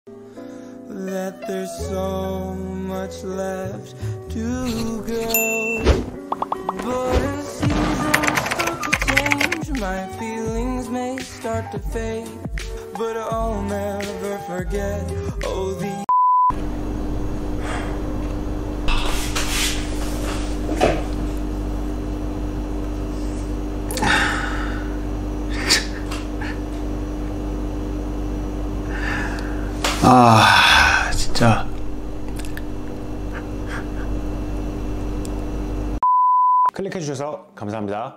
that there's so much left to go. But as seasons start to change, my feelings may start to fade, but I'll never forget, oh, the 진짜 클릭해주셔서 감사합니다.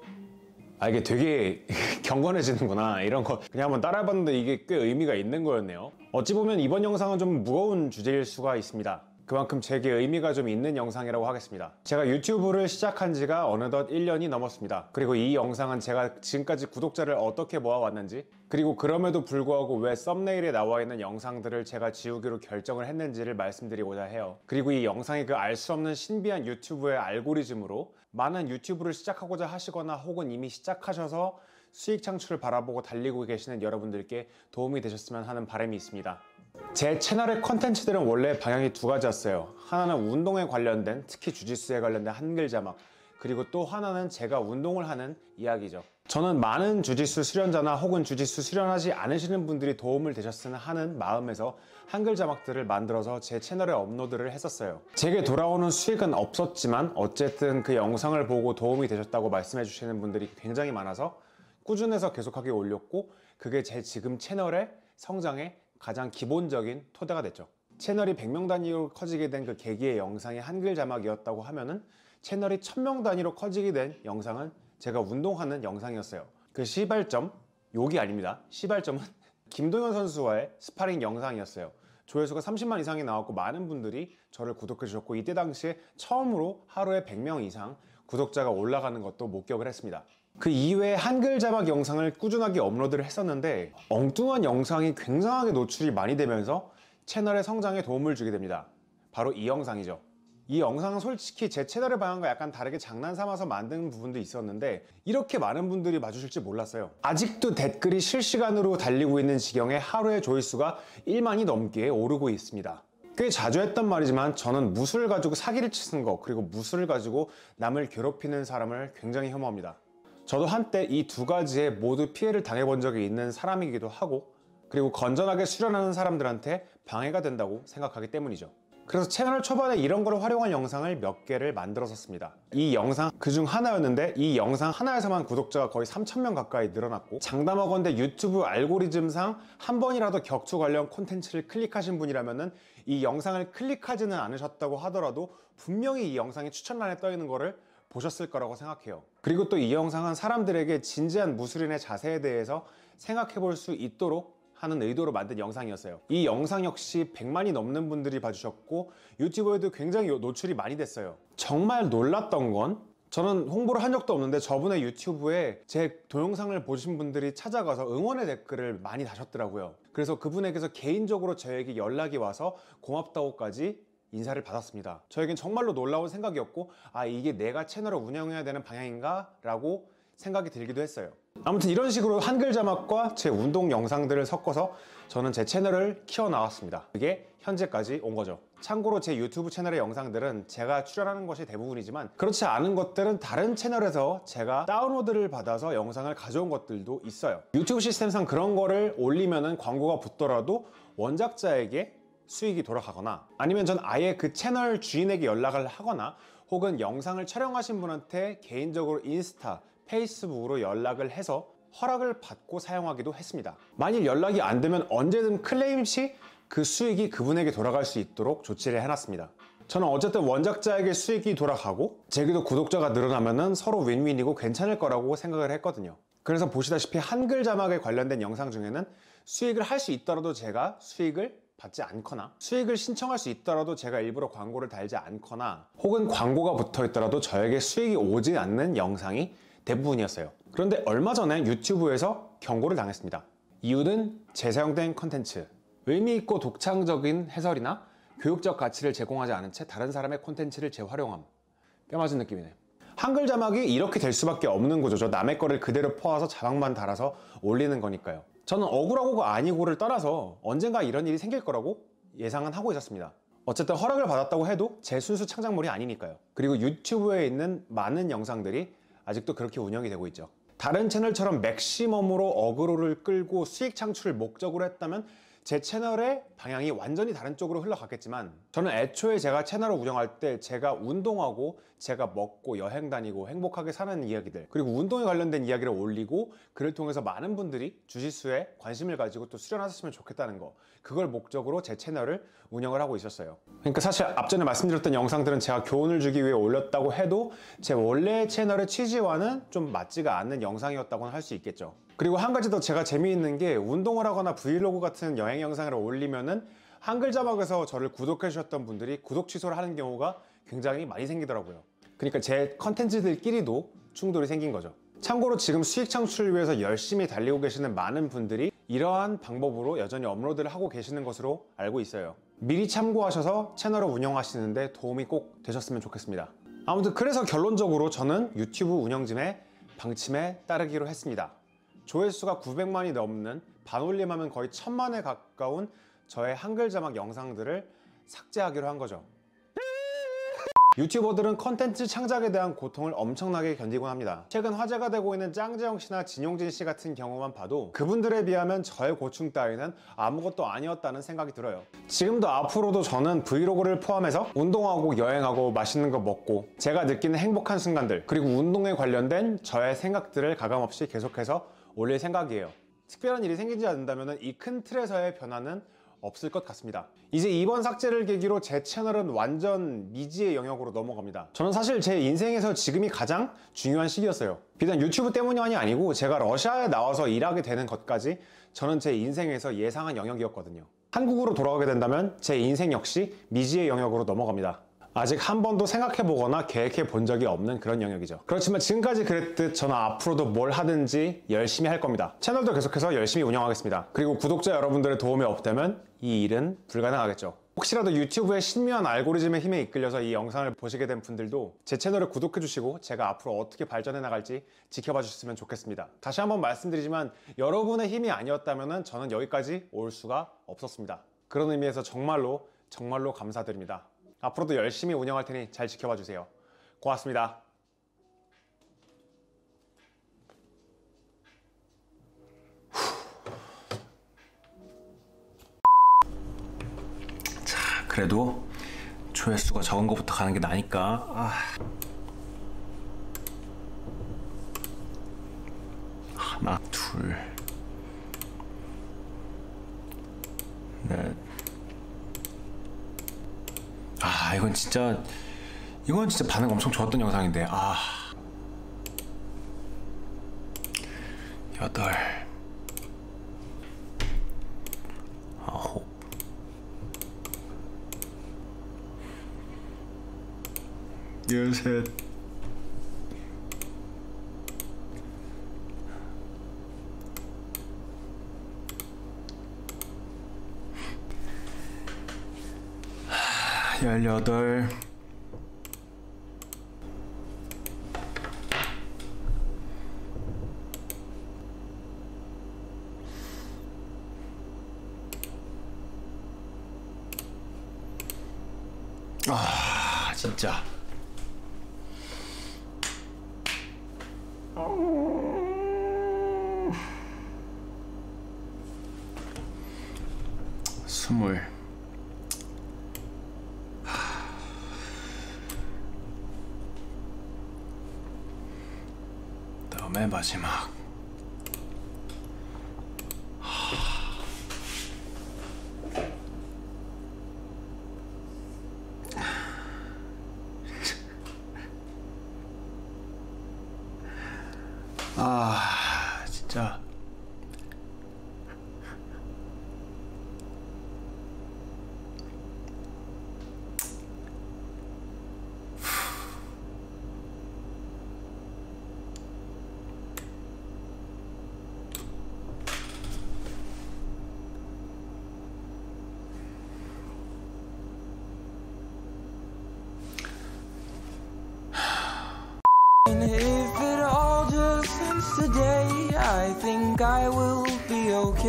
이게 되게 경건해지는구나, 이런 거 그냥 한번 따라해봤는데 이게 꽤 의미가 있는 거였네요. 어찌 보면 이번 영상은 좀 무거운 주제일 수가 있습니다. 그만큼 제게 의미가 좀 있는 영상이라고 하겠습니다. 제가 유튜브를 시작한 지가 어느덧 1년이 넘었습니다. 그리고 이 영상은 제가 지금까지 구독자를 어떻게 모아왔는지, 그리고 그럼에도 불구하고 왜 썸네일에 나와 있는 영상들을 제가 지우기로 결정을 했는지를 말씀드리고자 해요. 그리고 이 영상이 그 알 수 없는 신비한 유튜브의 알고리즘으로 많은 유튜브를 시작하고자 하시거나 혹은 이미 시작하셔서 수익 창출을 바라보고 달리고 계시는 여러분들께 도움이 되셨으면 하는 바람이 있습니다. 제 채널의 컨텐츠들은 원래 방향이 두 가지였어요. 하나는 운동에 관련된, 특히 주짓수에 관련된 한글 자막, 그리고 또 하나는 제가 운동을 하는 이야기죠. 저는 많은 주짓수 수련자나 혹은 주짓수 수련하지 않으시는 분들이 도움을 되셨으면 하는 마음에서 한글 자막들을 만들어서 제 채널에 업로드를 했었어요. 제게 돌아오는 수익은 없었지만 어쨌든 그 영상을 보고 도움이 되셨다고 말씀해 주시는 분들이 굉장히 많아서 꾸준해서 계속하게 올렸고, 그게 제 지금 채널의 성장에 가장 기본적인 토대가 됐죠. 채널이 100명 단위로 커지게 된 그 계기의 영상이 한글 자막이었다고 하면은 채널이 1000명 단위로 커지게 된 영상은 제가 운동하는 영상이었어요. 그 시발점, 욕이 아닙니다. 시발점은 김동현 선수와의 스파링 영상이었어요. 조회수가 30만 이상이 나왔고 많은 분들이 저를 구독해 주셨고, 이때 당시에 처음으로 하루에 100명 이상 구독자가 올라가는 것도 목격을 했습니다. 그 이외에 한글 자막 영상을 꾸준하게 업로드를 했었는데 엉뚱한 영상이 굉장하게 노출이 많이 되면서 채널의 성장에 도움을 주게 됩니다. 바로 이 영상이죠. 이 영상은 솔직히 제 채널의 방향과 약간 다르게 장난삼아서 만든 부분도 있었는데 이렇게 많은 분들이 봐주실 줄 몰랐어요. 아직도 댓글이 실시간으로 달리고 있는 지경에 하루에 조회수가 1만이 넘게 오르고 있습니다. 꽤 자주 했던 말이지만 저는 무술을 가지고 사기를 치는 거, 그리고 무술을 가지고 남을 괴롭히는 사람을 굉장히 혐오합니다. 저도 한때 이 두 가지에 모두 피해를 당해본 적이 있는 사람이기도 하고, 그리고 건전하게 수련하는 사람들한테 방해가 된다고 생각하기 때문이죠. 그래서 채널 초반에 이런 걸 활용한 영상을 몇 개를 만들었었습니다. 이 영상 그중 하나였는데 이 영상 하나에서만 구독자가 거의 3000명 가까이 늘어났고, 장담하건대 유튜브 알고리즘상 한 번이라도 격투 관련 콘텐츠를 클릭하신 분이라면은 이 영상을 클릭하지는 않으셨다고 하더라도 분명히 이 영상이 추천란에 떠 있는 거를 보셨을 거라고 생각해요. 그리고 또 이 영상은 사람들에게 진지한 무술인의 자세에 대해서 생각해 볼 수 있도록 하는 의도로 만든 영상이었어요. 이 영상 역시 100만이 넘는 분들이 봐주셨고 유튜브에도 굉장히 노출이 많이 됐어요. 정말 놀랐던 건, 저는 홍보를 한 적도 없는데 저분의 유튜브에 제 동영상을 보신 분들이 찾아가서 응원의 댓글을 많이 다셨더라고요. 그래서 그분에게서 개인적으로 저에게 연락이 와서 고맙다고까지 인사를 받았습니다. 저에겐 정말로 놀라운 생각이었고, 이게 내가 채널을 운영해야 되는 방향인가? 라고 생각이 들기도 했어요. 아무튼 이런 식으로 한글 자막과 제 운동 영상들을 섞어서 저는 제 채널을 키워나갔습니다. 그게 현재까지 온 거죠. 참고로 제 유튜브 채널의 영상들은 제가 출연하는 것이 대부분이지만 그렇지 않은 것들은 다른 채널에서 제가 다운로드를 받아서 영상을 가져온 것들도 있어요. 유튜브 시스템상 그런 거를 올리면은 광고가 붙더라도 원작자에게 수익이 돌아가거나, 아니면 전 아예 그 채널 주인에게 연락을 하거나, 혹은 영상을 촬영하신 분한테 개인적으로 인스타, 페이스북으로 연락을 해서 허락을 받고 사용하기도 했습니다. 만일 연락이 안 되면 언제든 클레임 시 그 수익이 그분에게 돌아갈 수 있도록 조치를 해놨습니다. 저는 어쨌든 원작자에게 수익이 돌아가고 제게도 구독자가 늘어나면은 서로 윈윈이고 괜찮을 거라고 생각을 했거든요. 그래서 보시다시피 한글 자막에 관련된 영상 중에는 수익을 할 수 있더라도 제가 수익을 받지 않거나, 수익을 신청할 수 있더라도 제가 일부러 광고를 달지 않거나, 혹은 광고가 붙어 있더라도 저에게 수익이 오지 않는 영상이 대부분이었어요. 그런데 얼마 전에 유튜브에서 경고를 당했습니다. 이유는 재사용된 컨텐츠, 의미 있고 독창적인 해설이나 교육적 가치를 제공하지 않은 채 다른 사람의 콘텐츠를 재활용함. 뼈맞은 느낌이네. 한글 자막이 이렇게 될 수밖에 없는 구조죠. 남의 거를 그대로 퍼와서 자막만 달아서 올리는 거니까요. 저는 억울하고가 아니고를 떠나서 언젠가 이런 일이 생길 거라고 예상은 하고 있었습니다. 어쨌든 허락을 받았다고 해도 제 순수 창작물이 아니니까요. 그리고 유튜브에 있는 많은 영상들이 아직도 그렇게 운영이 되고 있죠. 다른 채널처럼 맥시멈으로 어그로를 끌고 수익 창출을 목적으로 했다면 제 채널의 방향이 완전히 다른 쪽으로 흘러갔겠지만, 저는 애초에 제가 채널을 운영할 때 제가 운동하고 제가 먹고 여행 다니고 행복하게 사는 이야기들, 그리고 운동에 관련된 이야기를 올리고 그를 통해서 많은 분들이 주짓수에 관심을 가지고 또 수련하셨으면 좋겠다는 거, 그걸 목적으로 제 채널을 운영을 하고 있었어요. 그러니까 사실 앞전에 말씀드렸던 영상들은 제가 교훈을 주기 위해 올렸다고 해도 제 원래 채널의 취지와는 좀 맞지가 않는 영상이었다고는 할 수 있겠죠. 그리고 한 가지 더 제가 재미있는 게, 운동을 하거나 브이로그 같은 여행 영상을 올리면은 한글 자막에서 저를 구독해 주셨던 분들이 구독 취소를 하는 경우가 굉장히 많이 생기더라고요. 그러니까 제 컨텐츠들끼리도 충돌이 생긴 거죠. 참고로 지금 수익 창출을 위해서 열심히 달리고 계시는 많은 분들이 이러한 방법으로 여전히 업로드를 하고 계시는 것으로 알고 있어요. 미리 참고하셔서 채널을 운영하시는데 도움이 꼭 되셨으면 좋겠습니다. 아무튼 그래서 결론적으로 저는 유튜브 운영진의 방침에 따르기로 했습니다. 조회수가 900만이 넘는, 반올림하면 거의 1000만에 가까운 저의 한글 자막 영상들을 삭제하기로 한 거죠. 유튜버들은 컨텐츠 창작에 대한 고통을 엄청나게 견디곤 합니다. 최근 화제가 되고 있는 짱재영 씨나 진용진 씨 같은 경우만 봐도 그분들에 비하면 저의 고충 따위는 아무것도 아니었다는 생각이 들어요. 지금도 앞으로도 저는 브이로그를 포함해서 운동하고 여행하고 맛있는 거 먹고 제가 느끼는 행복한 순간들, 그리고 운동에 관련된 저의 생각들을 가감없이 계속해서 올릴 생각이에요. 특별한 일이 생기지 않는다면 이 큰 틀에서의 변화는 없을 것 같습니다. 이제 이번 삭제를 계기로 제 채널은 완전 미지의 영역으로 넘어갑니다. 저는 사실 제 인생에서 지금이 가장 중요한 시기였어요. 비단 유튜브 때문이 아니고 제가 러시아에 나와서 일하게 되는 것까지 저는 제 인생에서 예상한 영역이었거든요. 한국으로 돌아가게 된다면 제 인생 역시 미지의 영역으로 넘어갑니다. 아직 한 번도 생각해보거나 계획해본 적이 없는 그런 영역이죠. 그렇지만 지금까지 그랬듯 저는 앞으로도 뭘 하든지 열심히 할 겁니다. 채널도 계속해서 열심히 운영하겠습니다. 그리고 구독자 여러분들의 도움이 없다면 이 일은 불가능하겠죠. 혹시라도 유튜브의 신묘한 알고리즘의 힘에 이끌려서 이 영상을 보시게 된 분들도 제 채널을 구독해주시고 제가 앞으로 어떻게 발전해 나갈지 지켜봐 주셨으면 좋겠습니다. 다시 한번 말씀드리지만 여러분의 힘이 아니었다면 저는 여기까지 올 수가 없었습니다. 그런 의미에서 정말로 감사드립니다. 앞으로도 열심히 운영할 테니 잘 지켜봐 주세요. 고맙습니다. 자, 그래도 조회수가 적은 것부터 가는 게 나니까. 하나, 둘, 넷. 이건 진짜 반응 엄청 좋았던 영상인데. 여덟, 아홉, 열셋, 열여덟, 진짜 스물, 다음에 마지막. 진짜 If it all just ends today, I think I will be okay.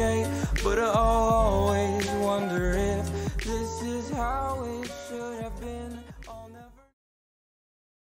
but I always wonder if this is how it should have been.